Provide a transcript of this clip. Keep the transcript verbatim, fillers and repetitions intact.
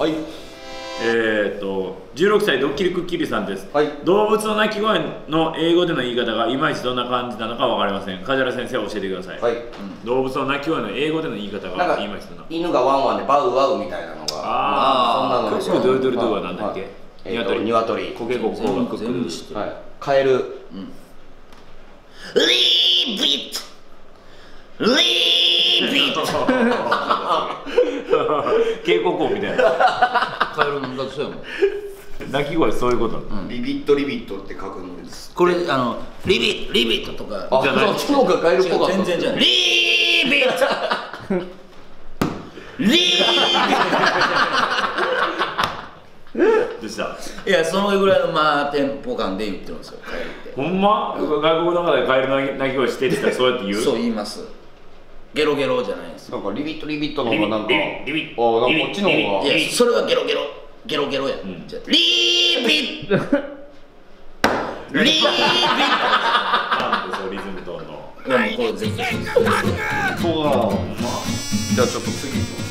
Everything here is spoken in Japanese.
はい。 えーっとじゅうろくさいドッキリクッキリさんです。 はい。 動物の鳴き声の英語での言い方がいまいちどんな感じなのかわかりません。梶原先生教えてください。 はい。 動物の鳴き声の英語での言い方がいまいちどんな。 犬がワンワンでバウワウみたいなのが。 ああ、 そんなの。 クックドゥルドゥルドゥはなんだっけ？ ニワトリ。ニワトリ。 コケコッコーがクックドゥルドゥル。 はい。カエル。うん。 リービットリービット警告音みたいな。 カエルのだってそうやもん。 鳴き声そういうこと。 リビットリビットって書くんです。 これあのリビリビットとかあ、そっちの方がカエルっぽかった。 全然じゃない。リービットリービットどうした？ いや、そのぐらいのまあテンポ感で言ってるんですよ、カエルって。 ほんま？外国の中でカエルの鳴き声してって言ったらそうやって言う？ そう言います。ゲロゲロじゃないです。 なんかリビットリビットの方がなんか、あ、 リビッこっちの方が。 いや、それはゲロゲロゲロゲロや。じゃリービットリービッなんでそうリズムとんの？ ト。もうこれ全然。 そうだ。じゃあちょっと次。